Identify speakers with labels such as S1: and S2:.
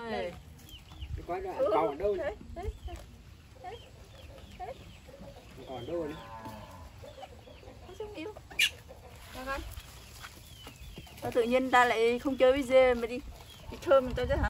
S1: Đây.
S2: Coi đó, còn ở đâu đấy? Còn ở đâu đấy?
S1: Không yêu. Tự nhiên ta lại không chơi với dê mà đi thơm mình tôi chứ hả?